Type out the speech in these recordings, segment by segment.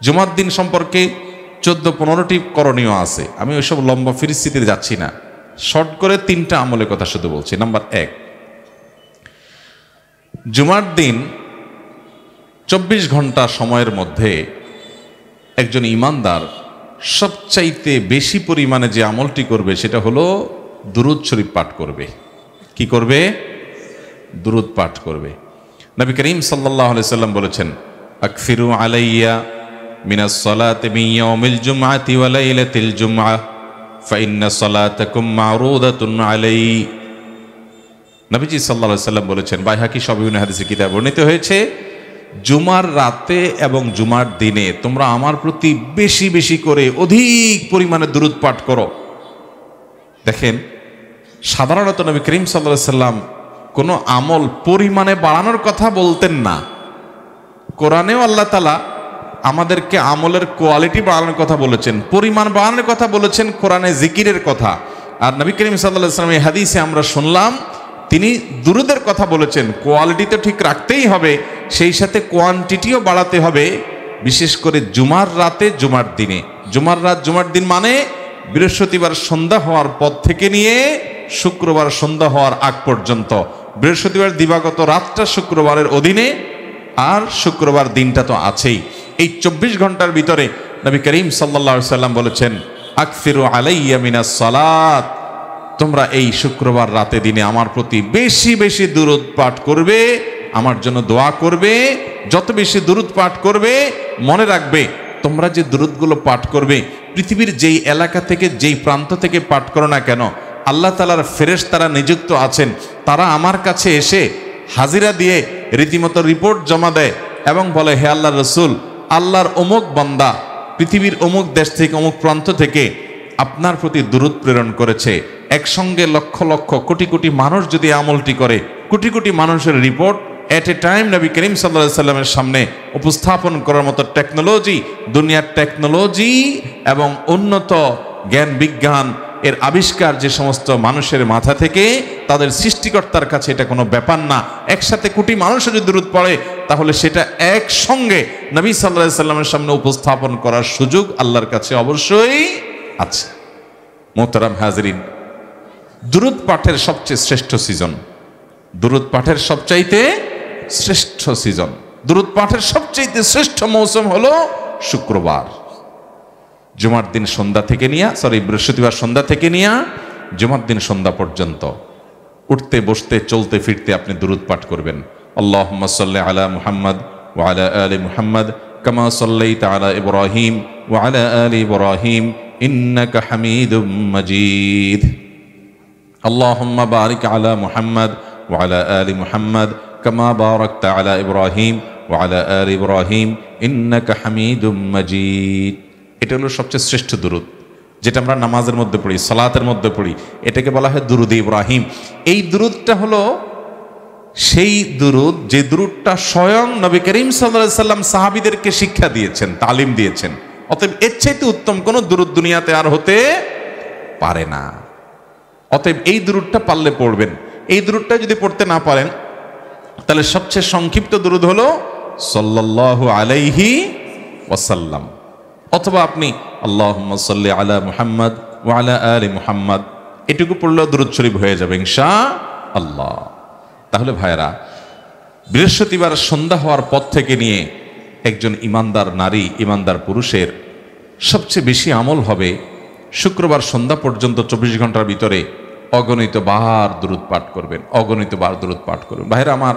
জুমার দিন সম্পর্কে 14-15টি করণীয় আছে। আমি ওইসব লম্বা ফিরিস্তিতে যাচ্ছি না, শর্ট করে 3টা আমলের কথা শুধু বলছি। নাম্বার 1, জুমার দিন 24 ঘন্টা সময়ের মধ্যে একজন ইমানদার সবচাইতে বেশি পরিমাণে যে আমলটি করবে সেটা হলো দুরূদ শরীফ পাঠ করবে। কি করবে? দুরূদ পাঠ করবে। নবী করিম সাল্লাল্লাহু আলাইহি সাল্লাম বলেছেন, আকসিরু আলাইয়া মিনাস সালাতি মিন ইয়াউমিল জুমআতি ওয়া লাইলাতিল জুমআহ ফাইন্না সালাতাকুম মা'রুদাতুন আলাই। নবীজি সাল্লাল্লাহু আলাইহি সাল্লাম বলেছেন, বাইহাকি সহিহ হাদিসের কিতাবে বর্ণিত হয়েছে, জুমার রাতে এবং জুমার দিনে তোমরা আমার প্রতি বেশি বেশি করে অধিক পরিমাণে দুরূদ পাঠ করো। দেখেন, সাধারণত নবী করিম সাল্লাল্লাহু আলাইহি সাল্লাম কোনো আমল পরিমাণে বাড়ানোর কথা বলতেন না। কোরআনেও আল্লাহ তাআলা আমাদেরকে আমলের কোয়ালিটি বাড়ানোর কথা বলেছেন, পরিমাণ বাড়ানোর কথা বলেছেন, কোরআনে জিকিরের কথা। আর নবী করিম সাল্লাল্লাহু আলাইহি ওয়াসাল্লাম এই হাদিসে আমরা শুনলাম তিনি দুরূদের কথা বলেছেন। কোয়ালিটি তো ঠিক রাখতেই হবে, সেই সাথে কোয়ান্টিটিও বাড়াতে হবে, বিশেষ করে জুমার রাতে জুমার দিনে। জুমার রাত জুমার দিন মানে বৃহস্পতিবার সন্ধ্যা হওয়ার পর থেকে নিয়ে শুক্রবার সন্ধ্যা হওয়ার আগ পর্যন্ত। বৃহস্পতিবার দিবাগত রাতটা শুক্রবারের অধীনে, আর শুক্রবার দিনটা তো আছেই। এই 24 ঘন্টার ভিতরে নবী করিম সাল্লাল্লাহু আলাইহি সাল্লাম বলেছেন, আকসিরু আলাইয়া মিনাস সালাত, তোমরা এই শুক্রবার রাতে দিনে আমার প্রতি বেশি বেশি দুরূদ পাঠ করবে, আমার জন্য দোয়া করবে। যত বেশি দুরূদ পাঠ করবে, মনে রাখবে তোমরা যে দুরূদগুলো পাঠ করবে পৃথিবীর যেই এলাকা থেকে যেই প্রান্ত থেকে পাঠ করো না কেন, আল্লাহ তাআলার ফেরেশতারা নিযুক্ত আছেন, তারা আমার কাছে এসে হাজিরা দিয়ে রীতিমতো রিপোর্ট জমা দেয় এবং বলে, হে আল্লাহর রাসূল, আল্লাহর অমুক বান্দা পৃথিবীর অমুক দেশ থেকে অমুক প্রান্ত থেকে আপনার প্রতি দুরূদ প্রেরণ করেছে। একসঙ্গে লক্ষ লক্ষ কোটি কোটি মানুষ যদি আমলটি করে, কোটি কোটি মানুষের রিপোর্ট এট এ টাইম নবী করিম সাল্লাল্লাহু আলাইহি সাল্লামের সামনে উপস্থাপন করার মতো টেকনোলজি, দুনিয়ার টেকনোলজি এবং উন্নত জ্ঞান বিজ্ঞান এর আবিষ্কার যে সমস্ত মানুষের মাথা থেকে, তাদের সৃষ্টিকর্তার কাছে এটা কোনো ব্যাপার না। একসাথে কোটি মানুষ যদি দুরূদ পড়ে, তাহলে সেটা একসঙ্গে নবী সাল্লাল্লাহু আলাইহি সাল্লামের সামনে উপস্থাপন করার সুযোগ আল্লাহর কাছে অবশ্যই আছে। মোহতারাম হাজরিন, দুরূদ পাঠের সবচেয়ে শ্রেষ্ঠ সিজন, দুরূদ পাঠের সবচাইতে শ্রেষ্ঠ সিজন, দুরূদ পাঠের সবচাইতে শ্রেষ্ঠ মৌসুম হলো শুক্রবার। জুমার দিন সন্ধ্যা থেকে নিয়ে বৃহস্পতিবার সন্ধ্যা থেকে নিয়ে জুমার দিন সন্ধ্যা পর্যন্ত উঠতে বসতে চলতে ফিরতে আপনি দুরূদ পাঠ করবেন। আল্লাহুম্মা সাল্লি আলা মুহাম্মাদ ওয়া আলা আলি মুহাম্মাদ কামা সাল্লাইতা আলা ইব্রাহিম ওয়া আলা আলি ইব্রাহিম ইন্নাকা হামিদুম মাজিদ। আল্লাহুম্মা বারিক আলা মুহাম্মাদ ওয়া আলা আলি মুহাম্মাদ কামা বারাকতা আলা ইব্রাহিম ওয়া আলা আলি ইব্রাহিম ইন্নাকা হামিদুম মাজিদ। এটা হলো সবচেয়ে শ্রেষ্ঠ দুরূদ, যেটা আমরা নামাজের মধ্যে পড়ি, সালাতের মধ্যে পড়ি। এটাকে বলা হয় দুরূদ ইব্রাহিম। এই দুরূদটা হলো সেই দুরূদ যে দুরূদটা স্বয়ং নবী করিম সাল্লাল্লাহু আলাইহি সাল্লাম সাহাবীদেরকে শিক্ষা দিয়েছেন, তালিম দিয়েছেন। অতএব এর চাইতে উত্তম কোন দুরূদ দুনিয়াতে আর হতে পারে না। অতএব এই দুরূদটা পারলে পড়বেন। এই দুরূদটা যদি পড়তে না পারেন, তাহলে সবচেয়ে সংক্ষিপ্ত দুরূদ হলো সাল্লাল্লাহু আলাইহি ওয়াসাল্লাম, অথবা আপনি আল্লাহুম্মা সাল্লি আলা মুহাম্মাদ ওয়া আলা আলি মুহাম্মাদ, এটুকু পড়লেও দুরূদ শরীফ হয়ে যাবে ইনশাআল্লাহ। তাহলে ভাইরা, বৃহস্পতিবার সন্ধ্যা হওয়ার পর থেকে নিয়ে একজন ইমানদার নারী, ইমানদার পুরুষের সবচেয়ে বেশি আমল হবে শুক্রবার সন্ধ্যা পর্যন্ত 24 ঘন্টার ভিতরে অগণিত বার দুরূদ পাঠ করবেন, অগণিত বার দুরূদ পাঠ করবেন। ভাইরা আমার,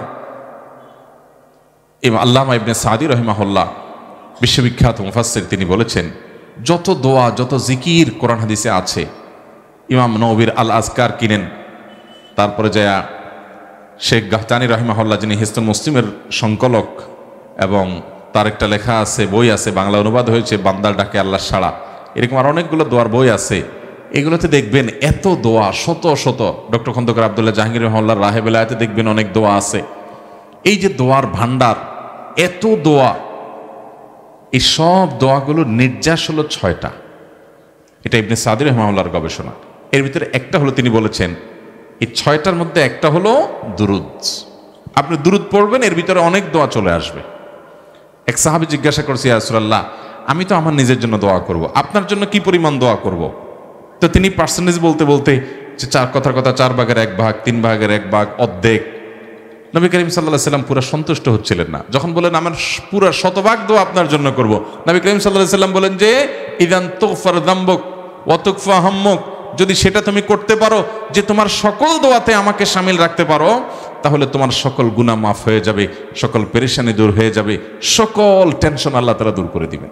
আল্লামা ইবনে সাদি রাহিমাহুল্লাহ বিশ্ববিখ্যাত মুফাসসির, তিনি বলেছেন, যত দোয়া যত জিকির কোরআন হাদিসে আছে, ইমাম নববীর আল আজকার কিনেন, তারপরে যায় শেখ গাহতানি রাহিমাহুল্লাহ, যিনি হিসনুল মুসলিমের সংকলক, এবং তার একটা লেখা আছে, বই আছে, বাংলা অনুবাদ হয়েছে, বান্দার ডাকে আল্লাহ সাড়া। এরকম আর অনেকগুলো দোয়ার বই আছে। এগুলোতে দেখবেন এত দোয়া, শত শত। ডক্টর খন্দকার আব্দুল্লাহ জাহাঙ্গীর রহমাল্লাহ রাহে বেলায়েতে দেখবেন অনেক দোয়া আছে। এই যে দোয়ার ভান্ডার, এত দোয়া, এই সব দোয়াগুলোর নির্যাস হলো 6টা। এটা ইবনে সাদি রাহিমাহুল্লাহর গবেষণা। এর ভিতরে একটা হলো, তিনি বলেছেন এই 6টার মধ্যে একটা হলো দুরূদ। আপনি দুরূদ পড়বেন, এর ভিতরে অনেক দোয়া চলে আসবে। এক সাহাবী জিজ্ঞাসা করছে, ইয়া রাসূলুল্লাহ, আমি তো আমার নিজের জন্য দোয়া করব, আপনার জন্য কি পরিমাণ দোয়া করব। তো তিনি পার্সেন্টেজ বলতে বলতে যে কথার কথা 4 ভাগের 1 ভাগ, 3 ভাগের 1 ভাগ, অর্ধেক। নবী করিম সাল্লাল্লাহু আলাইহি সাল্লাম পুরো সন্তুষ্ট হচ্ছিলেন না। যখন বলেন আমার পুরো 100 ভাগ দোয়া আপনার জন্য করব, নবী করিম সাল্লাল্লাহু আলাইহি সাল্লাম বলেন যে ইদান তুগফার যামবুক ওয়া তুকফা হাম্মুক, যদি সেটা তুমি করতে পারো যে তোমার সকল দোয়াতে আমাকে শামিল রাখতে পারো, তাহলে তোমার সকল গুনাহ মাফ হয়ে যাবে, সকল পেরেশানি দূর হয়ে যাবে, সকল টেনশন আল্লাহ তাআলা দূর করে দিবেন।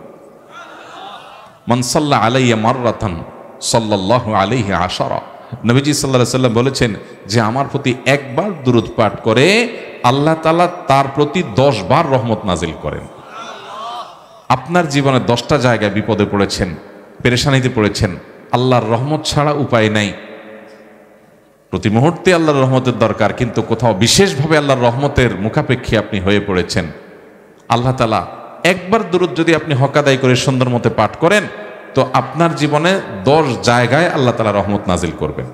মান সাল্লা আলাইয়া মাররাতান সাল্লাল্লাহু আলাইহি আশারা, নবীজি সাল্লাল্লাহু আলাইহি সাল্লাম বলেছেন যে আমার প্রতি একবার দুরূদ পাঠ করে আল্লাহ তাআলা তার প্রতি 10 বার রহমত নাজিল করেন। আপনার জীবনে 10টা জায়গায় বিপদে পড়েছেন, পেরেশানিতে পড়েছেন, আল্লাহর রহমত ছাড়া উপায় নাই। প্রতি মুহূর্তে আল্লাহর রহমতের দরকার, কিন্তু কোথাও বিশেষভাবে আল্লাহর রহমতের মুখাপেক্ষী আপনি হয়ে পড়েছেন। আল্লাহ তাআলা একবার দুরূদ যদি আপনি হক আদায় করে সুন্দর মতে পাঠ করেন, তো আপনার জীবনে 10 জায়গায় আল্লাহ তাআলা রহমত নাজিল করবেন।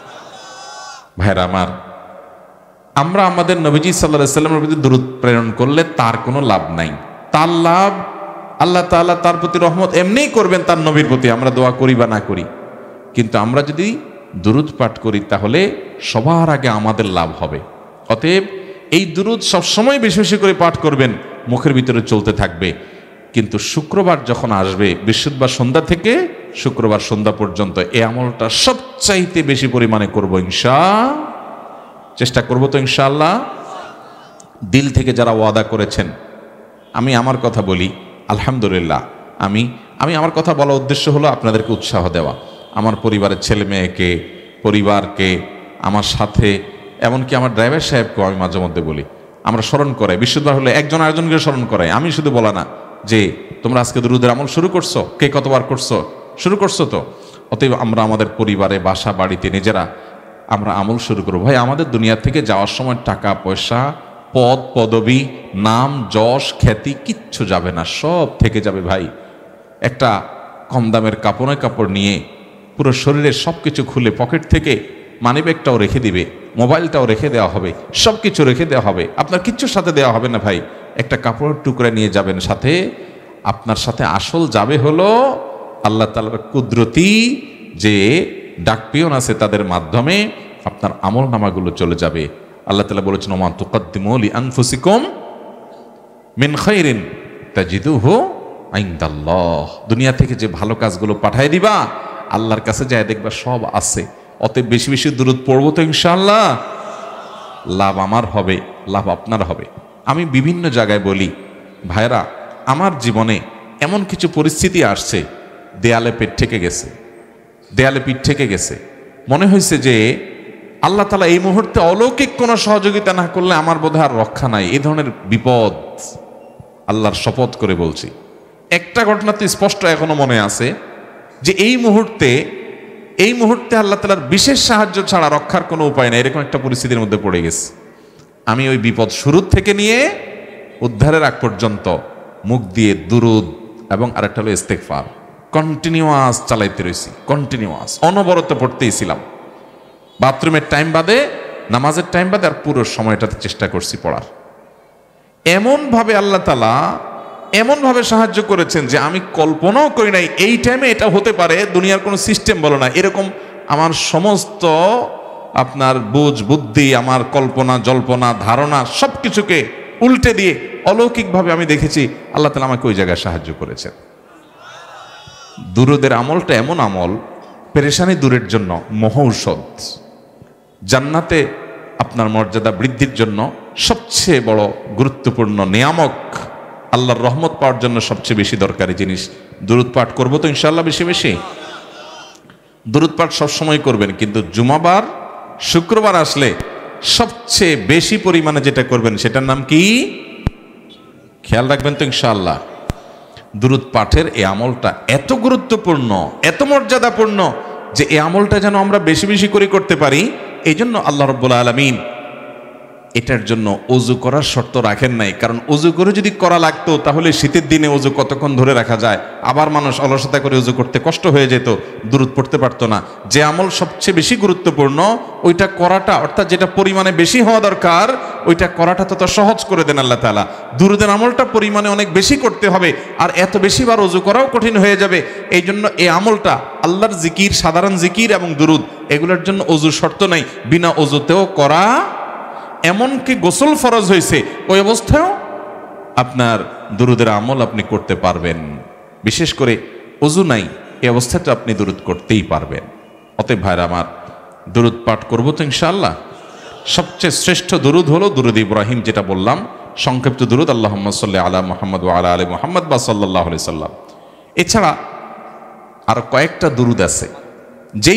ভাইরা আমার, আমরা আমাদের নবীজি সাল্লাল্লাহু আলাইহি সাল্লামের প্রতি দুরূদ প্রেরণ করলে তার কোনো লাভ নাই। তার লাভ আল্লাহ তাআলা তার প্রতি রহমত এমনিই করবেন তার নবীর প্রতি, আমরা দোয়া করি বা না করি। কিন্তু আমরা যদি দুরূদ পাঠ করি তাহলে সবার আগে আমাদের লাভ হবে। অতএব এই দুরূদ সবসময় বেশি বেশি করে পাঠ করবেন, মুখের ভিতরে চলতে থাকবে। কিন্তু শুক্রবার যখন আসবে, বৃহস্পতিবার সন্ধ্যা থেকে শুক্রবার সন্ধ্যা পর্যন্ত এই আমলটা সবচাইতে বেশি পরিমাণে করব চেষ্টা করব তো ইনশাআল্লাহ। দিল থেকে যারা ওয়াদা করেছেন, আমি আমার কথা বলি আলহামদুলিল্লাহ, আমি আমার কথা বলার উদ্দেশ্য হলো আপনাদেরকে উৎসাহ দেওয়া। আমার পরিবারের ছেলে মেয়েকে, পরিবারকে, আমার সাথে, এমনকি আমার ড্রাইভার সাহেবকেও আমি মাঝে মধ্যে বলি, আমরা স্মরণ করাই। বৃহস্পতিবার হলে একজন আরেকজনকে স্মরণ করাই। আমি শুধু বলা না যে তোমরা আজকে দুরূদের আমল শুরু করছো, কে কতবার করছো, শুরু করছো তো। অতএব আমরা আমাদের পরিবারে, বাসা বাড়িতে নিজেরা আমরা আমল শুরু করবো। ভাই, আমাদের দুনিয়া থেকে যাওয়ার সময় টাকা পয়সা, পদ পদবি, নাম যশ খ্যাতি কিচ্ছু যাবে না, সব থেকে যাবে ভাই। একটা কম দামের কাপড় নিয়ে পুরো শরীরের সব কিছু খুলে পকেট থেকে মানিব্যাগটাও রেখে দিবে, মোবাইলটাও রেখে দেওয়া হবে, সব কিছু রেখে দেওয়া হবে, আপনার কিচ্ছুর সাথে দেওয়া হবে না ভাই। একটা কাপড়ের টুকরা নিয়ে যাবেন সাথে, আপনার সাথে আসল যাবে হলো আল্লাহ তাআলার কুদরতি যে ডাকপিয়ন আছে, তাদের মাধ্যমে আপনার আমল নামাগুলো চলে যাবে। আল্লাহ তাআলা বলেছেন ওমা তুকদ্দিমু লিআনফুসিকুম মিন খাইরিন তাজিদুহু ইনদাল্লাহ, দুনিয়া থেকে যে ভালো কাজগুলো পাঠিয়ে দিবা আল্লাহর কাছে যায় দেখবা সব আছে। অতএব বেশি বেশি দুরূদ পড়বো তো ইনশাআল্লাহ, লাভ আমার হবে, লাভ আপনার হবে। আমি বিভিন্ন জায়গায় বলি, ভাইরা আমার জীবনে এমন কিছু পরিস্থিতি আসছে, দেয়ালে পিঠ ঠেকে গেছে, মনে হয়েছে যে আল্লাহ তাআলা এই মুহূর্তে অলৌকিক কোনো সহযোগিতা না করলে আমার বোধহয় আর রক্ষা নাই। এই ধরনের বিপদ, আল্লাহর শপথ করে বলছি। একটা ঘটনা তো স্পষ্ট এখনো মনে আছে যে এই মুহূর্তে আল্লাহ তাআলার বিশেষ সাহায্য ছাড়া রক্ষার কোনো উপায় নাই, এরকম একটা পরিস্থিতির মধ্যে পড়ে গেছে। আমি ওই বিপদ শুরুর থেকে নিয়ে উদ্ধারের আগ পর্যন্ত মুখ দিয়ে দুরূদ এবং আরেকটা হলো ইস্তেগফার কন্টিনিউয়াস চালাইতে রয়েছি, কন্টিনিউয়াস অনবরত পড়তেই ছিলাম। বাথরুমের টাইম বাদে, নামাজের টাইম বাদে, আর পুরো সময়টাতে চেষ্টা করছি পড়ার। এমনভাবে আল্লাহ তাআলা এমনভাবে সাহায্য করেছেন যে আমি কল্পনাও করি নাই এই টাইমে এটা হতে পারে। দুনিয়ার কোনো সিস্টেম বলো না, এরকম আমার সমস্ত আপনার বুঝ বুদ্ধি, আমার কল্পনা জল্পনা ধারণা সব কিছুকে উল্টে দিয়ে অলৌকিকভাবে আমি দেখেছি আল্লাহ তাআলা আমাকে ওই জায়গায় সাহায্য করেছেন। দুরূদের আমলটা এমন আমল, পেরেশানি দূরের জন্য মহৌষধ, জান্নাতে আপনার মর্যাদা বৃদ্ধির জন্য সবচেয়ে বড় গুরুত্বপূর্ণ নিয়ামক, আল্লাহর রহমত পাওয়ার জন্য সবচেয়ে বেশি দরকারি জিনিস। দুরূদ পাঠ করবো তো ইনশাআল্লাহ বেশি বেশি। দুরূদ পাঠ সবসময় করবেন, কিন্তু জুমাবার শুক্রবার আসলে সবচেয়ে বেশি পরিমাণে যেটা করবেন সেটার নাম কি খেয়াল রাখবেন তো ইনশাআল্লাহ। দুরূদ পাঠের এই আমলটা এত গুরুত্বপূর্ণ, এত মর্যাদাপূর্ণ যে এই আমলটা যেন আমরা বেশি বেশি করে করতে পারি। এই জন্য আল্লাহ রাব্বুল আলামিন এটার জন্য অজু করার শর্ত রাখেন নাই, কারণ অজু করে যদি করা লাগতো তাহলে শীতের দিনে অজু কতক্ষণ ধরে রাখা যায়, আবার মানুষ অলসতা করে অজু করতে কষ্ট হয়ে যেত, দুরূদ পড়তে পারতো না। যে আমল সবচেয়ে বেশি গুরুত্বপূর্ণ ওইটা করাটা, অর্থাৎ যেটা পরিমাণে বেশি হওয়া দরকার ওইটা করাটা তত সহজ করে দেন আল্লাহ তাআলা। দুরূদের আমলটা পরিমাণে অনেক বেশি করতে হবে, আর এত বেশিবার অজু করাও কঠিন হয়ে যাবে। এই জন্য এই আমলটা আল্লাহর জিকির, সাধারণ জিকির এবং দুরূদ, এগুলোর জন্য অজুর শর্ত নাই, বিনা অজুতেও করা। এমনকি গোসল ফরজ হয়েছে ওই অবস্থায়ও আপনার দুরূদের আমল আপনি করতে পারবেন। বিশেষ করে অজু নাই এই অবস্থাটা আপনি দুরূদ করতেই পারবেন। অতএব ভাইরা আমার, দুরূদ পাঠ করবো তো ইনশাআল্লাহ। সবচেয়ে শ্রেষ্ঠ দুরূদ হলো দুরূদ ইব্রাহিম, যেটা বললাম সংক্ষিপ্ত দুরূদ, আল্লাহুম্মা সাল্লি আলা মুহাম্মদ ওয়া আলা আলি মুহাম্মদ বা সাল্লাল্লাহু আলাইহি সাল্লাম। এছাড়া আর কয়েকটা দুরূদ আছে, যেই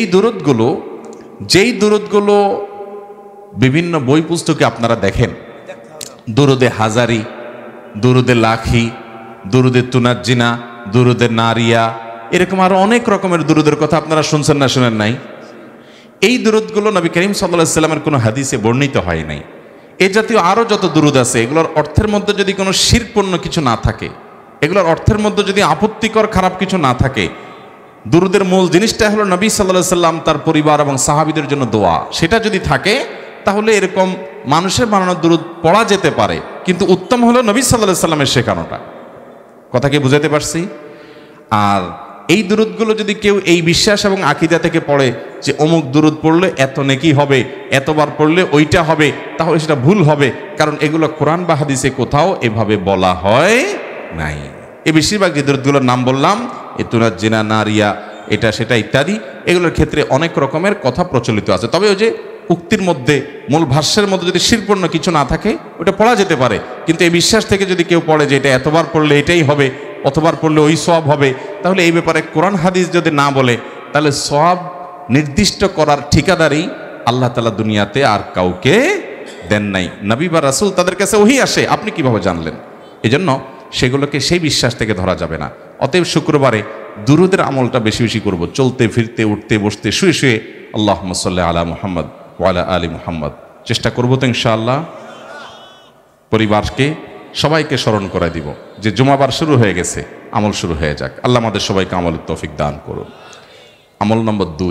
দুরূদগুলো বিভিন্ন বই পুস্তকে আপনারা দেখেন, দুরুদে হাজারি, দুরুদে লাখি, দুরুদে তুনাজ্জিনা, দুরুদে নারিয়া, এরকম আরো অনেক রকমের দুরুদের কথা আপনারা শুনছেন না শুনেন নাই? এই দুরুদগুলো নবী করিম সাল্লাল্লাহু আলাইহি সাল্লামের কোনো হাদিসে বর্ণিত হয় নাই। এই জাতীয় আরো যত দুরুদ আছে, এগুলোর অর্থের মধ্যে যদি কোনো শিরকপূর্ণ কিছু না থাকে, এগুলোর অর্থের মধ্যে যদি আপত্তিকর খারাপ কিছু না থাকে, দুরুদের মূল জিনিসটা হলো নবী সাল্লাল্লাহু আলাইহি সাল্লাম তার পরিবার এবং সাহাবীদের জন্য দোয়া, সেটা যদি থাকে তাহলে এরকম মানুষের বানানো দুরূদ পড়া যেতে পারে। কিন্তু উত্তম হলো নবী সাল্লাল্লাহু আলাইহি সাল্লামের শেখানোটা। কথা কি বুঝাতে পারছি? আর এই দুরূদগুলো যদি কেউ এই বিশ্বাস এবং আকীদা থেকে পড়ে যে অমুক দুরূদ পড়লে এত নেকি হবে, এতবার পড়লে ওইটা হবে, তাহলে সেটা ভুল হবে, কারণ এগুলো কোরআন বা হাদিসে কোথাও এভাবে বলা হয় নাই। এই বেশিরভাগ যে দুরূদগুলোর নাম বললাম, এ তুনাজ্জিনা, নারিয়া, এটা সেটা ইত্যাদি, এগুলোর ক্ষেত্রে অনেক রকমের কথা প্রচলিত আছে। তবে ওই যে উক্তির মধ্যে, মূল ভাষ্যের মধ্যে যদি শিরকপূর্ণ কিছু না থাকে ওটা পড়া যেতে পারে। কিন্তু এই বিশ্বাস থেকে যদি কেউ পড়ে যে এটা এতবার পড়লে এটাই হবে, অতবার পড়লে ওই সওয়াব হবে, তাহলে এই ব্যাপারে কোরআন হাদিস যদি না বলে, তাহলে সওয়াব নির্দিষ্ট করার ঠিকাদারি আল্লাহ তাআলা দুনিয়াতে আর কাউকে দেন নাই। নবী বা রাসূল, তাদের কাছে ওহী আসে, আপনি কিভাবে জানলেন? এজন্য সেগুলোকে সেই বিশ্বাস থেকে ধরা যাবে না। অতএব শুক্রবারে দুরূদের আমলটা বেশি বেশি করব, চলতে ফিরতে, উঠতে বসতে, শুয়ে শুয়ে আল্লাহুম্মা সাল্লি আলা মুহাম্মদ ওয়া আলা আলি মুহাম্মদ চেষ্টা করব তো ইনশাআল্লাহ। পরিবারকে সবাইকে স্মরণ করাই দিব যে জুমাবার শুরু হয়ে গেছে, আমল শুরু হয়ে যাক। আল্লাহ আমাদের সবাইকে আমলের তৌফিক দান করুন। আমল নম্বর 2,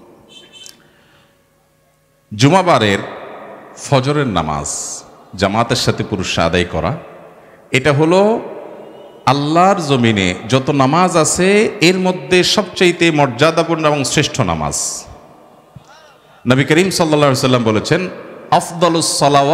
জুমাবারের ফজরের নামাজ জামাতের সাথে পুরুষরা আদায় করা। এটা হলো আল্লাহর জমিনে যত নামাজ আছে এর মধ্যে সবচাইতে মর্যাদাপূর্ণ এবং শ্রেষ্ঠ নামাজ। নবী করিম সাল্লাল্লাহু আলাইহি সাল্লাম বলেছেন, আফদালুস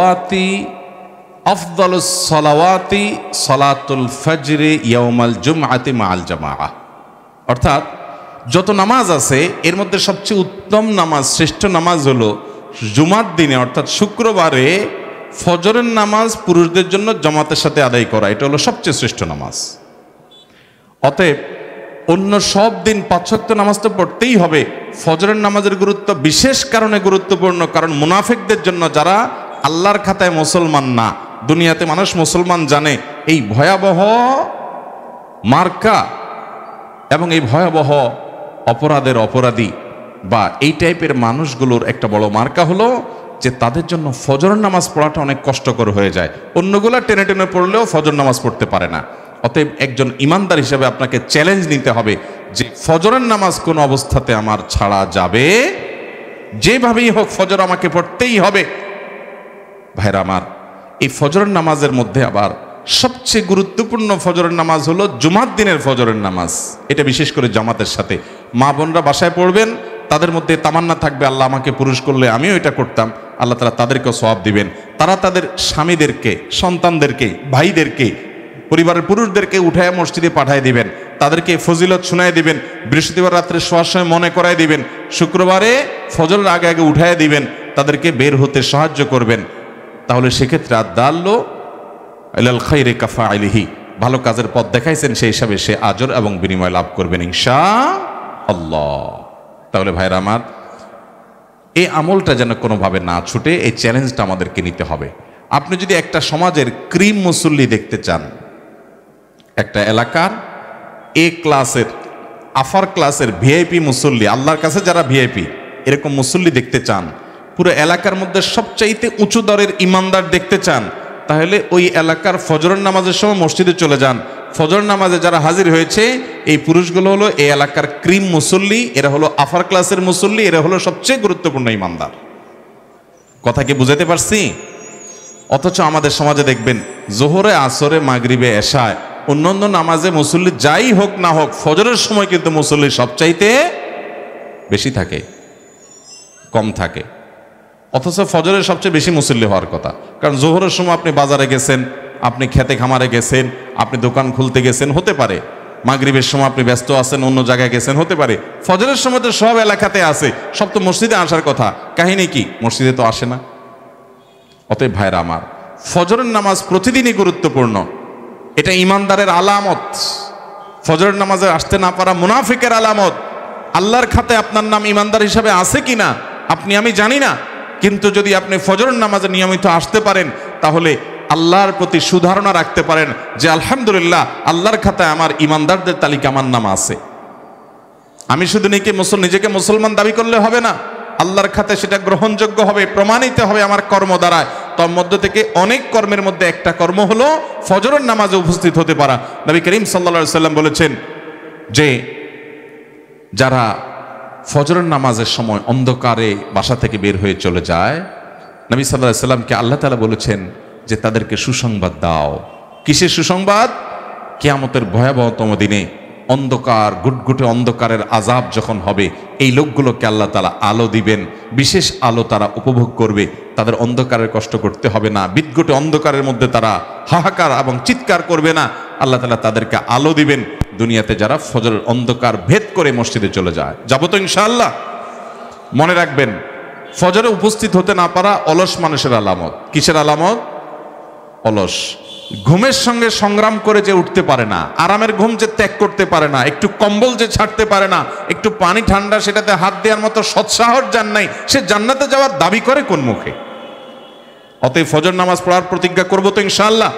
সালাওয়াতি সালাতুল ফজরে ইয়াউমাল জুমআতি মাআল জামাআহ। অর্থাৎ যত নামাজ আছে এর মধ্যে সবচেয়ে উত্তম নামাজ, শ্রেষ্ঠ নামাজ হলো জুমার দিনে অর্থাৎ শুক্রবারে ফজরের নামাজ পুরুষদের জন্য জামাতের সাথে আদায় করা। এটা হলো সবচেয়ে শ্রেষ্ঠ নামাজ। অতএব অন্য সব দিন 5 ওয়াক্ত নামাজ তো পড়তেই হবে, ফজরের নামাজের গুরুত্ব বিশেষ কারণে গুরুত্বপূর্ণ, কারণ মুনাফিকদের জন্য, যারা আল্লাহর খাতায় মুসলমান না, দুনিয়াতে মানুষ মুসলমান জানে, এই ভয়াবহ মার্কা এবং এই ভয়াবহ অপরাধের অপরাধী বা এই টাইপের মানুষগুলোর একটা বড় মার্কা হলো যে তাদের জন্য ফজরের নামাজ পড়াটা অনেক কষ্টকর হয়ে যায়। অন্যগুলা টেনে টেনে পড়লেও ফজর নামাজ পড়তে পারে না। অতএব একজন ইমানদার হিসেবে আপনাকে চ্যালেঞ্জ নিতে হবে যে ফজরের নামাজ কোন অবস্থাতে আমার ছাড়া যাবে, যেভাবেই হোক ফজর আমাকে পড়তেই হবে। ভাইরা আমার, এই ফজরের নামাজের মধ্যে আবার সবচেয়ে গুরুত্বপূর্ণ ফজরের নামাজ হলো জুমার দিনের ফজরের নামাজ। এটা বিশেষ করে জামাতের সাথে। মা বোনরা বাসায় পড়বেন, তাদের মধ্যে তামান্না থাকবে আল্লাহ আমাকে পুরুষ করলে আমিও এটা করতাম, আল্লাহ তাআলা তাদেরকেও সওয়াব দিবেন। তারা তাদের স্বামীদেরকে, সন্তানদেরকে, ভাইদেরকে, পরিবারের পুরুষদেরকে উঠায় মসজিদে পাঠায় দিবেন, তাদেরকে ফজিলত শোনায় দিবেন, বৃহস্পতিবার রাত্রে শোয়ার সময় মনে করায় দিবেন, শুক্রবারে ফজরের আগে আগে উঠায় দিবেন, তাদেরকে বের হতে সাহায্য করবেন। তাহলে সেক্ষেত্রে আদাল্লু ইলাল খাইরি কাফাইলিহি, ভালো কাজের পথ দেখাইছেন, সেই হিসাবে সে আজর এবং বিনিময় লাভ করবেন ইনশাআল্লাহ। তাহলে ভাইরা আমার, এই আমলটা যেন কোনোভাবে না ছুটে, এই চ্যালেঞ্জটা আমাদেরকে নিতে হবে। আপনি যদি একটা সমাজের ক্রিম মুসল্লি দেখতে চান, একটা এলাকার এ ক্লাসের, আফার ক্লাসের ভিআইপি মুসল্লি, আল্লাহর কাছে যারা ভিআইপি, এরকম মুসল্লি দেখতে চান, পুরো এলাকার মধ্যে সবচাইতে উঁচু দরের ইমানদার দেখতে চান, তাহলে ওই এলাকার ফজরের নামাজের সময় মসজিদে চলে যান। ফজর নামাজে যারা হাজির হয়েছে এই পুরুষগুলো হলো এই এলাকার ক্রিম মুসল্লি, এরা হলো আফার ক্লাসের মুসল্লি, এরা হলো সবচেয়ে গুরুত্বপূর্ণ ইমানদার। কথা কি বুঝাতে পারছি? অথচ আমাদের সমাজে দেখবেন জোহরে, আসরে, মাগরিবে, এশায়, অন্যান্য নামাজে মুসল্লি যাই হোক না হোক, ফজরের সময় কিন্তু মুসল্লি সবচাইতে বেশি থাকে, কম থাকে। অথচ ফজরের সবচেয়ে বেশি মুসল্লি হওয়ার কথা, কারণ জোহরের সময় আপনি বাজারে গেছেন, আপনি খেতে খামারে গেছেন, আপনি দোকান খুলতে গেছেন, হতে পারে। মাগরিবের সময় আপনি ব্যস্ত আছেন, অন্য জায়গায় গেছেন, হতে পারে। ফজরের সময় তো সব এলাকাতে আছে, সব তো মসজিদে আসার কথা, কাহিনী কি? মসজিদে তো আসে না। অতএব ভাইরা আমার, ফজরের নামাজ প্রতিদিনই গুরুত্বপূর্ণ, এটা ইমানদারের আলামত। ফজরের নামাজে আসতে না পারা মুনাফিকের আলামত। আল্লাহর খাতে আপনার নাম ইমানদার হিসাবে আছে কিনা আপনি আমি জানি না, কিন্তু যদি আপনি ফজরের নামাজে নিয়মিত আসতে পারেন তাহলে আল্লাহর প্রতি সুধারণা রাখতে পারেন যে আলহামদুলিল্লাহ, আল্লাহর খাতায় আমার ইমানদারদের তালিকা আমার নাম আছে। আমি শুধু নিজেকে মুসলমান দাবি করলে হবে না, আল্লাহর খাতে সেটা গ্রহণযোগ্য হবে, প্রমাণিত হবে আমার কর্ম দ্বারায়। তার মধ্য থেকে অনেক কর্মের মধ্যে একটা কর্ম হলো ফজরের নামাজে উপস্থিত হতে পারা। নবী করিম সাল্লাল্লাহু আলাইহি সাল্লাম বলেছেন যে যারা ফজরের নামাজের সময় অন্ধকারে বাসা থেকে বের হয়ে চলে যায়, নবী সাল্লাল্লাহু আলাইহি সাল্লামকে আল্লাহ তাআলা বলেছেন যে তাদেরকে সুসংবাদ দাও। কিসের সুসংবাদ? কিয়ামতের ভয়াবহতম দিনে অন্ধকার, গুটগুটে অন্ধকারের আযাব যখন হবে, এই লোকগুলোকে আল্লাহ তাআলা আলো দিবেন, বিশেষ আলো তারা উপভোগ করবে, তাদের অন্ধকারের কষ্ট করতে হবে না, বিদঘুটে অন্ধকারের মধ্যে তারা হাহাকার এবং চিৎকার করবে না। আল্লাহ তাআলা তাদেরকে আলো দিবেন। দুনিয়াতে যারা ফজরের অন্ধকার ভেদ করে মসজিদে চলে যায়, যাবো তো ইনশাআল্লাহ। মনে রাখবেন, ফজরে উপস্থিত হতে না পারা অলস মানুষের আলামত। কিসের আলামত? অলস। ঘুমের সঙ্গে সংগ্রাম করে যে উঠতে পারে না, আরামের ঘুম যে ত্যাগ করতে পারে না, একটু কম্বল যে ছাড়তে পারে না, একটু পানি ঠান্ডা সেটাতে হাত দেওয়ার মতো সৎসাহস যার নাই, সে জান্নাতে যাওয়ার দাবি করে কোন মুখে? অতএব ফজর নামাজ পড়ার প্রতিজ্ঞা করবো তো ইনশাআল্লাহ।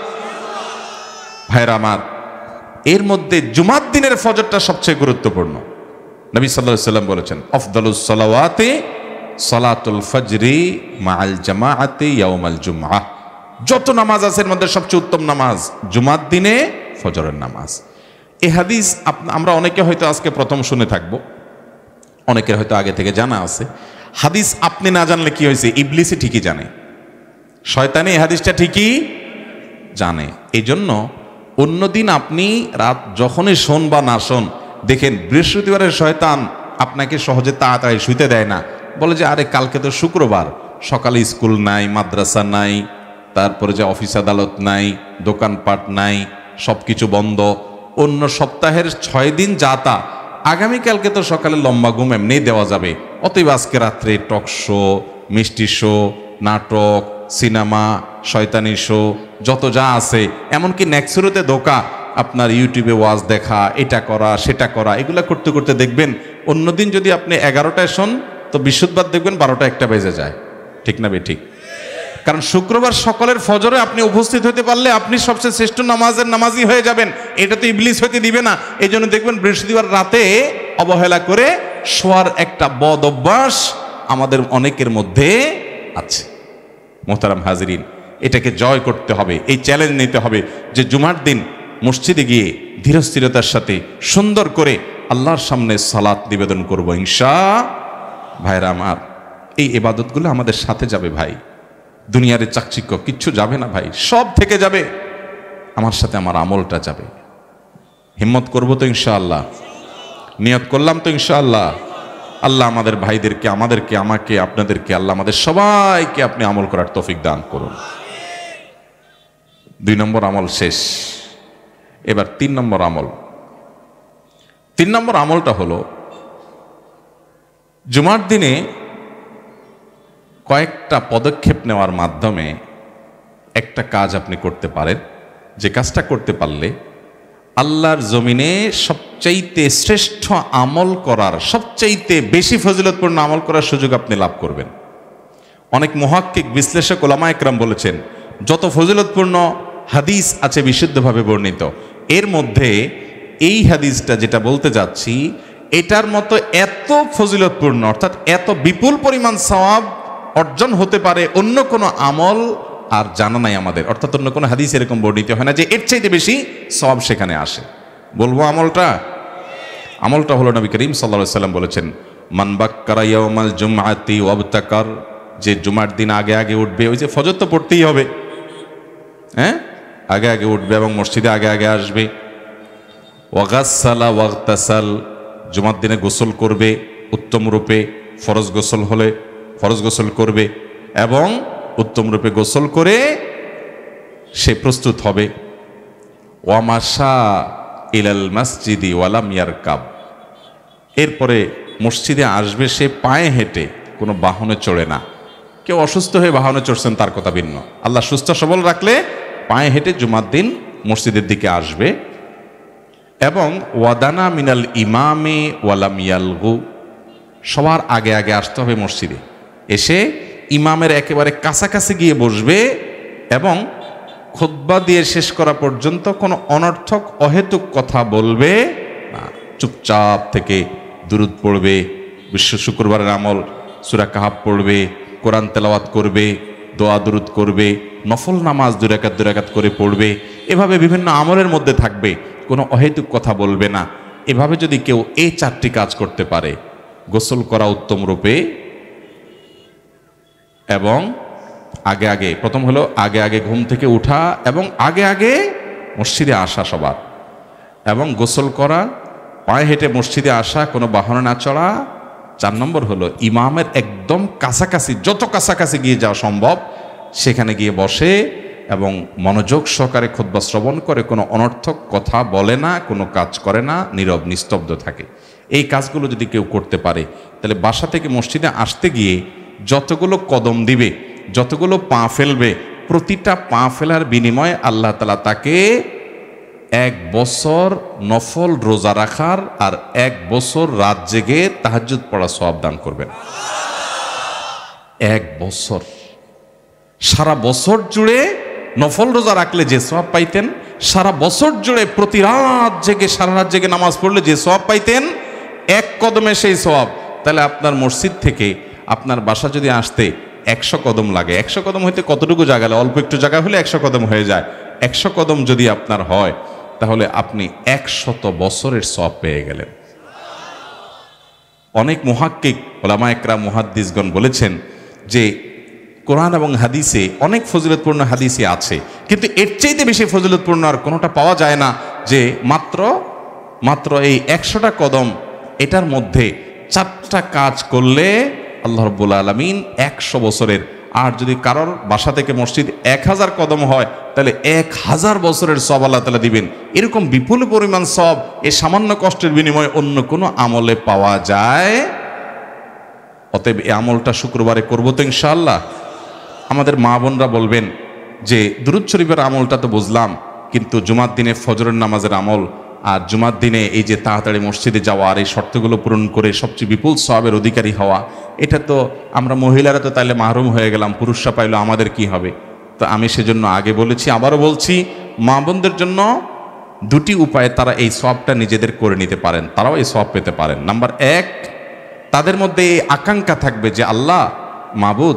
ভাইরা আমার, এর মধ্যে জুমার দিনের ফজরটা সবচেয়ে গুরুত্বপূর্ণ। নবী সাল্লাল্লাহু আলাইহি সাল্লাম বলেছেন, আফদালুস সালাওয়াতি সালাতুল ফজরি মাআল জামাআতি ইয়াউমাল জুমআহ। যত নামাজ আছে এর মধ্যে সবচেয়ে উত্তম নামাজ জুমার দিনে ফজরের নামাজ। এই হাদিস আমরা অনেকে হয়তো আজকে প্রথম শুনে থাকবো, অনেকের হয়তো আগে থেকে জানা আছে। হাদিস আপনি না জানলে কি হয়েছে? ইবলিসই ঠিকই জানে, শয়তানি এই হাদিসটা ঠিকই জানে। এই জন্য অন্যদিন আপনি রাত যখনই শোন বা না শোন, দেখেন বৃহস্পতিবারের শয়তান আপনাকে সহজে তাড়াতাড়ি শুইতে দেয় না। বলে যে আরে কালকে তো শুক্রবার, সকালে স্কুল নাই, মাদ্রাসা নাই, তারপরে যে অফিস আদালত নাই, দোকানপাট নাই, সব কিছু বন্ধ, অন্য সপ্তাহের 6 দিন যাতা, আগামীকালকে তো সকালে লম্বা ঘুম এমনি দেওয়া যাবে, অতএব আজকে রাত্রে টক শো, মিষ্টি শো, নাটক, সিনেমা, শয়তানি শো, যত যা আছে, এমনকি নেক্সুরোতে ধোকা, আপনার ইউটিউবে ওয়াজ দেখা, এটা করা সেটা করা, এগুলা করতে করতে দেখবেন অন্যদিন যদি আপনি 11টায় শোন তো বৃহস্পতিবার দেখবেন 12টা 1টা বেজে যায়। ঠিক না বে ঠিক? কারণ শুক্রবার সকালের ফজরে আপনি উপস্থিত হতে পারলে আপনি সবচেয়ে শ্রেষ্ঠ নামাজি হয়ে যাবেন, এটা তো ইবলিস হতে দিবে না। এই জন্য দেখবেন বৃহস্পতিবার রাতে অবহেলা করে শোয়ার একটা বদ অভ্যাস আমাদের অনেকের মধ্যে আছে। মোহতারাম হাজিরিন, এটাকে জয় করতে হবে, এই চ্যালেঞ্জ নিতে হবে যে জুমার দিন মসজিদে গিয়ে ধীরস্থিরতার সাথে সুন্দর করে আল্লাহর সামনে সালাত নিবেদন করব ইনশাআল্লাহ। ভাইরা আমার, এই ইবাদতগুলো আমাদের সাথে যাবে ভাই, দুনিয়ার চাকচিক্য কিচ্ছু যাবে না ভাই, সব থেকে যাবে, আমার সাথে আমার আমলটা যাবে। হিম্মত করবো তো ইনশাআল্লাহ, নিয়ত করলাম তো ইনশাআল্লাহ। আল্লাহ আমাদের ভাইদেরকে, আমাদেরকে, আমাকে, আপনাদেরকে, আল্লাহ আমাদের সবাইকে আপনি আমল করার তৌফিক দান করুন। 2 নম্বর আমল শেষ, এবার 3 নম্বর আমল। 3 নম্বর আমলটা হলো জুমার দিনে কয়েকটা পদক্ষেপ নেওয়ার মাধ্যমে একটা কাজ আপনি করতে পারেন, যে কাজটা করতে পারলে আল্লাহর জমিনে সবচাইতে শ্রেষ্ঠ আমল করার, সবচাইতে বেশি ফজিলতপূর্ণ আমল করার সুযোগ আপনি লাভ করবেন। অনেক মুহাক্কিক বিশ্লেষক ওলামা একরাম বলেছেন, যত ফজিলতপূর্ণ হাদিস আছে বিশুদ্ধভাবে বর্ণিত, এর মধ্যে এই হাদিসটা যেটা বলতে যাচ্ছি এটার মতো এত ফজিলতপূর্ণ, অর্থাৎ এত বিপুল পরিমাণ সওয়াব অর্জন হতে পারে অন্য কোনো আমল আর জানা নাই আমাদের, অর্থাৎ অন্য কোনো হাদিস এরকম বর্ণিত হয় না যে এর চাইতে বেশি সওয়াব সেখানে আসে। বলবো আমলটা হলো নবী করিম সাল্লাল্লাহু আলাইহি ওয়াসাল্লাম বলেছেন, মান বাক্কারা ইয়াউমাল জুমআতি ওয়াবতাকার, যে জুমার দিন আগে আগে উঠবে, ওই যে ফজর তো পড়তেই হবে, হ্যাঁ, আগে আগে উঠবে এবং মসজিদে আগে আগে আসবে। ওয়াগাসসালা ওয়াগতাসাল, জুমার দিনে গোসল করবে উত্তম রূপে, ফরজ গোসল হলে ফরজ গোসল করবে এবং উত্তম রূপে গোসল করে সে প্রস্তুত হবে। ওয়ামাশা ইলাল মসজিদি ওয়ালাম ইয়ারকাব, এরপরে মসজিদে আসবে সে পায়ে হেঁটে, কোনো বাহনে চড়ে না। কেউ অসুস্থ হয়ে বাহনে চড়ছেন তার কথা ভিন্ন, আল্লাহ সুস্থ সবল রাখলে পায়ে হেঁটে জুমার দিন মসজিদের দিকে আসবে। এবং ওয়াদানা মিনাল ইমামে ওয়ালাম ইয়ালগু, সবার আগে আগে আসতে হবে মসজিদে, এসে ইমামের একেবারে কাছাকাছি গিয়ে বসবে এবং খুতবা দিয়ে শেষ করা পর্যন্ত কোনো অনর্থক অহেতুক কথা বলবে না। চুপচাপ থেকে দুরুদ পড়বে, বিশ্ব শুক্রবারের আমল সূরা কাহাফ পড়বে, কোরআন তেলাওয়াত করবে, দোয়া দুরুদ করবে, নফল নামাজ 2 রাকাত করে পড়বে, এভাবে বিভিন্ন আমলের মধ্যে থাকবে, কোনো অহেতুক কথা বলবে না। এভাবে যদি কেউ এই 4টি কাজ করতে পারে, গোসল করা উত্তম রূপে এবং আগে আগে, প্রথম হলো আগে আগে ঘুম থেকে উঠা এবং আগে আগে মসজিদে আসা সবার, এবং গোসল করা, পায়ে হেঁটে মসজিদে আসা, কোনো বাহনে না চড়া। 4 নম্বর হলো ইমামের একদম কাছাকাছি, যত কাছাকাছি গিয়ে যাওয়া সম্ভব সেখানে গিয়ে বসে এবং মনোযোগ সহকারে খুতবা শ্রবণ করে, কোনো অনর্থক কথা বলে না, কোনো কাজ করে না, নীরব নিস্তব্ধ থাকে। এই কাজগুলো যদি কেউ করতে পারে তাহলে বাসা থেকে মসজিদে আসতে গিয়ে যতগুলো কদম দিবে, যতগুলো পা ফেলবে, প্রতিটা পা ফেলার বিনিময়ে আল্লাহ তাআলা তাকে 1 বছর নফল রোজা রাখার আর 1 বছর রাত জেগে তাহাজ্জুদ পড়া সওয়াব দান করবেন। 1 বছর, সারা বছর জুড়ে নফল রোজা রাখলে যে সওয়াব পাইতেন, সারা বছর জুড়ে প্রতি রাত জেগে সারা রাত জেগে নামাজ পড়লে যে সওয়াব পাইতেন, 1 কদমে সেই সওয়াব। তাহলে আপনার মসজিদ থেকে আপনার বাসা যদি আসতে 100 কদম লাগে, 100 কদম হইতে কতটুকু জায়গা, অল্প একটু জায়গা হলে 100 কদম হয়ে যায়। 100 কদম যদি আপনার হয় তাহলে আপনি 100 বছরের সওয়াব পেয়ে গেলেন। অনেক মুহাক্কিক উলামা একরাম মুহাদ্দিসগণ বলেছেন যে কোরআন এবং হাদিসে অনেক ফজিলতপূর্ণ হাদিসই আছে, কিন্তু এর চাইতে বেশি ফজিলতপূর্ণ আর কোনোটা পাওয়া যায় না, যে মাত্র এই 100টা কদম, এটার মধ্যে 4টা কাজ করলে আল্লাহ রাব্বুল আলামিন 100 বছরের, আর যদি কারোর বাসা থেকে মসজিদ 1000 কদম হয় তাহলে 1000 বছরের সওয়াব আল্লাহ তাআলা দিবেন। এরকম বিপুল পরিমাণ সওয়াব এই সামান্য কষ্টের বিনিময়ে অন্য কোনো আমলে পাওয়া যায়। অতএব এই আমলটা শুক্রবারে করবো তো ইনশাআল্লাহ। আমাদের মা বোনরা বলবেন যে দুরূদ শরীফের আমলটা তো বুঝলাম, কিন্তু জুমার দিনে ফজরের নামাজের আমল আর জুমার দিনে এই যে তাড়াতাড়ি মসজিদে যাওয়া আর এই শর্তগুলো পূরণ করে সবচেয়ে বিপুল সওয়াবের অধিকারী হওয়া, এটা তো আমরা মহিলারা তো তাইলে মাহরুম হয়ে গেলাম, পুরুষরা পাইলো আমাদের কি হবে? তো আমি সেজন্য আগে বলেছি, আবারও বলছি, মা বোনদের জন্য 2টি উপায়ে তারা এই সওয়াবটা নিজেদের করে নিতে পারেন, তারাও এই সওয়াব পেতে পারেন। নাম্বার 1, তাদের মধ্যে এই আকাঙ্ক্ষা থাকবে যে আল্লাহ মাবুদ,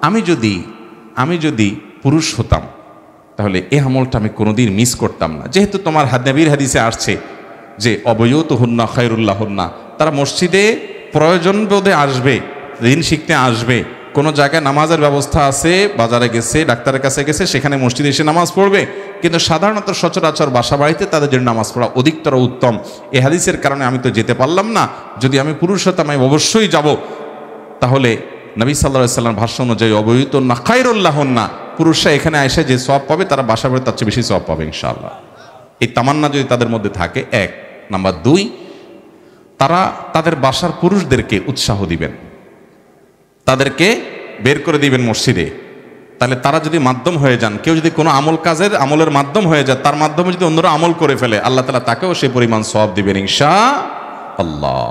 আমি যদি পুরুষ হতাম তাহলে এই আমলটা আমি কোনোদিন মিস করতাম না। যেহেতু তোমার নবীর হাদিসে আসছে যে অবয়ুতুহুন্না খায়রুল্লাহুন্না, তারা মসজিদে প্রয়োজন বোধে আসবে, দিন শিখতে আসবে, কোনো জায়গায় নামাজের ব্যবস্থা আছে, বাজারে গেছে, ডাক্তারের কাছে গেছে, সেখানে মসজিদে এসে নামাজ পড়বে, কিন্তু সাধারণত সচরাচর বাসা বাড়িতে তাদের জন্য নামাজ পড়া অধিকতর উত্তম। এই হাদিসের কারণে আমি তো যেতে পারলাম না, যদি আমি পুরুষ হতাম আমি অবশ্যই যাব। তাহলে নবী সাল্লাল্লাহু আলাইহি ওয়াসাল্লাম ভাষ্য অনুযায়ী অবয়ুতুন্না খায়রুল্লাহুন্না, পুরুষরা এখানে এসে যে সওয়াব পাবে তারা বাসা বাড়ি তার চেয়ে বেশি সওয়াব পাবে ইনশাআল্লাহ। এই তামান্না যদি তাদের মধ্যে থাকে 1। নাম্বার 2, তারা তাদের বাসার পুরুষদেরকে উৎসাহ দিবেন, তাদেরকে বের করে দিবেন মসজিদে। তাহলে তারা যদি মাধ্যম হয়ে যান, কেউ যদি কোনো আমলের মাধ্যম হয়ে যায়, তার মাধ্যমে যদি অন্যরা আমল করে ফেলে, আল্লাহ তাআলা তাকেও সেই পরিমাণ সওয়াব দিবেন ইনশাআল্লাহ।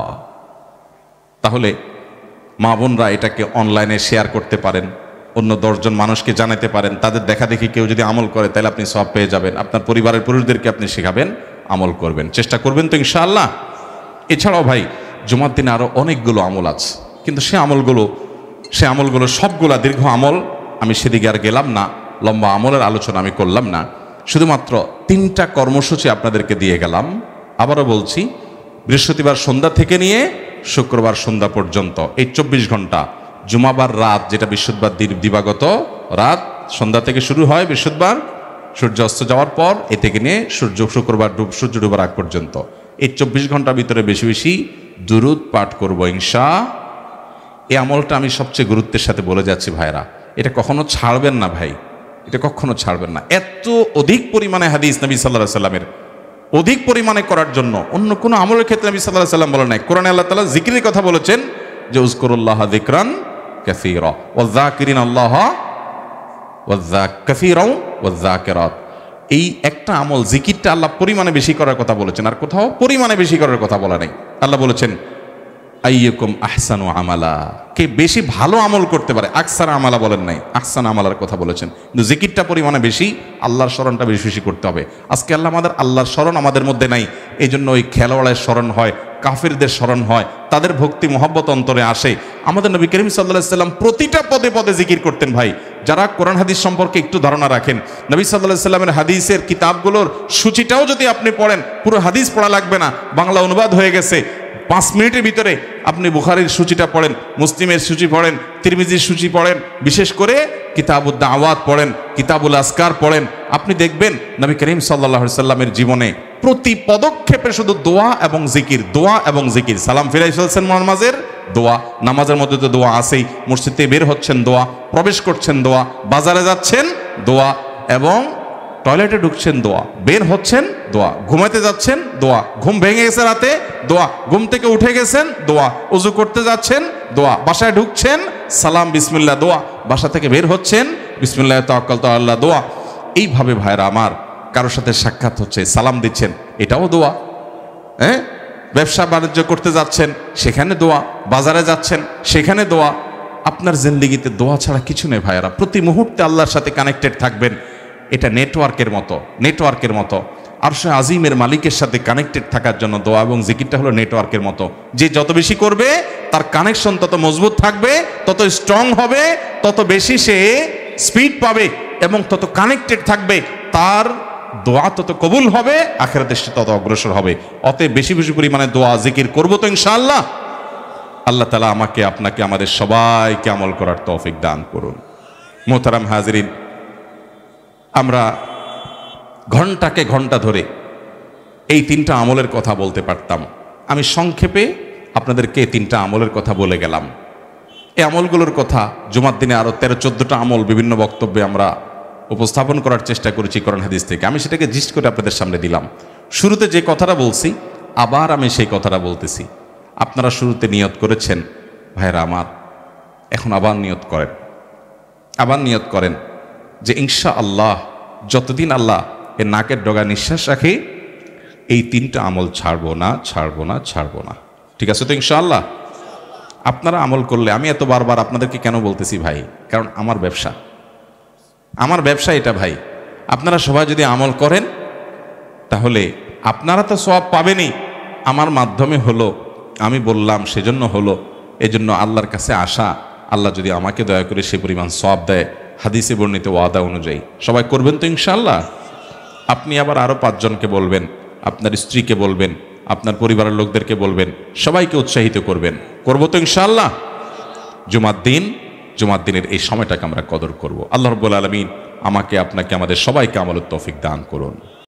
তাহলে মা বোনরা এটাকে অনলাইনে শেয়ার করতে পারেন, অন্য 10 জন মানুষকে জানাতে পারেন, তাদের দেখা দেখি কেউ যদি আমল করে তাহলে আপনি সওয়াব পেয়ে যাবেন। আপনার পরিবারের পুরুষদেরকে আপনি শেখাবেন, আমল করবেন, চেষ্টা করবেন তো ইনশাআল্লাহ। এছাড়াও ভাই জুমার দিনে আরও অনেকগুলো আমল আছে, কিন্তু সে আমলগুলো সে আমলগুলো সবগুলা দীর্ঘ আমল, আমি সেদিকে আর গেলাম না, লম্বা আমলের আলোচনা আমি করলাম না। শুধুমাত্র 3টা কর্মসূচি আপনাদেরকে দিয়ে গেলাম। আবারও বলছি, বৃহস্পতিবার সন্ধ্যা থেকে নিয়ে শুক্রবার সন্ধ্যা পর্যন্ত এই 24 ঘন্টা, জুমাবার রাত যেটা বৃহস্পতিবার দিবাগত রাত সন্ধ্যা থেকে শুরু হয়, বৃহস্পতিবার সূর্য অস্ত যাওয়ার পর এ থেকে নিয়ে শুক্রবার সূর্য ডুবার আগ পর্যন্ত এই 24 ঘন্টার ভিতরে বেশি বেশি দুরূদ পাঠ করবো এই আমলটা আমি সবচেয়ে গুরুত্বের সাথে বলে যাচ্ছি ভাইরা, এটা কখনো ছাড়বেন না ভাই, এটা কখনো ছাড়বেন না। এত অধিক পরিমাণে হাদিস নবী সাল্লাল্লাহু আলাইহি সাল্লামের অধিক পরিমাণে করার জন্য অন্য কোনো আমলের ক্ষেত্রে নবী সাল্লাল্লাহু আলাইহি সাল্লাম বলেন নাই। কোরআনে আল্লাহ তাআলা জিকিরের কথা বলেছেন যে উযকুরুল্লাহ যিকরান কাসীরা ওয়ায-যাকিরিনা আল্লাহ কাসীরাও ওয়ায-যাকিরাত। এই একটা আমল জিকিরটা আল্লাহ পরিমাণে বেশি করার কথা বলেছেন, আর কোথাও পরিমাণে বেশি করার কথা বলা নেই। আল্লাহ বলেছেন আইয়ুকুম আহসানু আমালা, কে বেশি ভালো আমল করতে পারে, আকসার আমালা বলেন নাই, আহসান আমালার কথা বলেছেন। কিন্তু জিকিরটা পরিমাণে বেশি, আল্লাহর স্মরণটা বেশি বেশি করতে হবে। আজকে আল্লাহর স্মরণ আমাদের মধ্যে নাই, এই জন্য ওই খেলোয়াড়ের স্মরণ হয়, কাফিরদের স্মরণ হয়, তাদের ভক্তি মহব্বত অন্তরে আসে। আমাদের নবী করিম সাল্লাল্লাহু আলাইহি সাল্লাম প্রতিটা পদে পদে জিকির করতেন ভাই। যারা কোরআন হাদিস সম্পর্কে একটু ধারণা রাখেন, নবী সাল্লাল্লাহু আলাইহি সাল্লামের হাদিসের কিতাবগুলোর সূচিটাও যদি আপনি পড়েন, পুরো হাদিস পড়া লাগবে না, বাংলা অনুবাদ হয়ে গেছে। 5 মিনিটের ভিতরে আপনি বুখারীর সূচিটা পড়েন, মুসলিমের সূচি পড়েন, তিরমিজির সূচি পড়েন, বিশেষ করে কিতাবুদ দাওয়াত পড়েন, কিতাবুল আসকার পড়েন, আপনি দেখবেন নবী করিম সাল্লাল্লাহু আলাইহি সাল্লামের জীবনে প্রতি পদক্ষেপে শুধু দোয়া এবং জিকির, দোয়া এবং জিকির। সালাম ফিরাই ফেলছেন নামাজের, দোয়া, নামাজের মধ্যে তো দোয়া আছেই, মসজিদ থেকে বের হচ্ছেন দোয়া, প্রবেশ করছেন দোয়া, বাজারে যাচ্ছেন দোয়া, এবং টয়লেটে ঢুকছেন দোয়া, বের হচ্ছেন দোয়া, ঘুমাতে যাচ্ছেন দোয়া, ঘুম ভেঙে গেছে রাতে দোয়া, ঘুম থেকে উঠে গেছেন দোয়া, ওযু করতে যাচ্ছেন দোয়া, বাসায় ঢুকছেন সালাম বিসমিল্লাহ দোয়া, বাসা থেকে বের হচ্ছেন বিসমিল্লাহ তাওয়াক্কালতু আলাল্লাহ দোয়া। এইভাবে ভাইরা আমার, কারোর সাথে সাক্ষাৎ হচ্ছে সালাম দিচ্ছেন, এটাও দোয়া। ব্যবসা বাণিজ্য করতে যাচ্ছেন সেখানে দোয়া, বাজারে যাচ্ছেন সেখানে দোয়া। আপনার জিন্দেগিতে দোয়া ছাড়া কিছু নেই ভাইরা। প্রতি মুহূর্তে আল্লাহর সাথে কানেক্টেড থাকবেন। এটা নেটওয়ার্কের মতো আরশে আজিমের মালিকের সাথে কানেক্টেড থাকার জন্য দোয়া এবং জিকিরটা হলো নেটওয়ার্কের মতো। যে যত বেশি করবে তার কানেকশন তত মজবুত থাকবে, তত স্ট্রং হবে, তত বেশি সে স্পিড পাবে এবং তত কানেক্টেড থাকবে, তার দোয়া তত কবুল হবে, আখিরাতে সে তত অগ্রসর হবে। অতএব বেশি বেশি পরিমাণে দোয়া জিকির করবো তো ইনশাআল্লাহ। আল্লাহ তাআলা আমাকে, আপনাকে, আমাদের সবাইকে আমল করার তৌফিক দান করুন। মোহতারাম হাজিরিন, আমরা ঘন্টাকে ঘন্টা ধরে এই 3টা আমলের কথা বলতে পারতাম। আমি সংক্ষেপে আপনাদেরকে 3টা আমলের কথা বলে গেলাম। এই আমলগুলোর কথা জুমার দিনে আরও 13-14টা আমল বিভিন্ন বক্তব্যে আমরা উপস্থাপন করার চেষ্টা করেছি কোরআন হাদিস থেকে। আমি সেটাকে জিস্ট করে আপনাদের সামনে দিলাম। শুরুতে যে কথাটা বলছি, আবার আমি সেই কথাটা বলতেছি। আপনারা শুরুতে নিয়ত করেছেন ভাইরা আমার, এখন আবার নিয়ত করেন যে ইনশাআল্লাহ যতদিন আল্লাহ এর নাকের ডগা নিঃশ্বাস রাখে এই 3টা আমল ছাড়বো না। ঠিক আছে তো ইনশাআল্লাহ? আপনারা আমল করলে, আমি এত বারবার আপনাদেরকে কেন বলতেছি ভাই, কারণ আমার ব্যবসা এটা ভাই। আপনারা সবাই যদি আমল করেন তাহলে আপনারা তো সওয়াব পাবেনই, আমার মাধ্যমে হলো, আমি বললাম সেজন্য হলো, এজন্য আল্লাহর কাছে আসা, আল্লাহ যদি আমাকে দয়া করে সে পরিমাণ সওয়াব দেয় হাদিসে বর্ণিত ওয়াদা অনুযায়ী, সবাই করবেন তো ইনশাআল্লাহ? আপনি আবার আরও 5 জনকে বলবেন, আপনার স্ত্রীকে বলবেন, আপনার পরিবারের লোকদেরকে বলবেন, সবাইকে উৎসাহিত করবেন। করবো তো ইনশাআল্লাহ? জুমার দিনের এই সময়টাকে আমরা কদর করব। আল্লাহ রাব্বুল আলামিন আমাকে, আপনাকে, আমাদের সবাইকে আমলের তৌফিক দান করুন।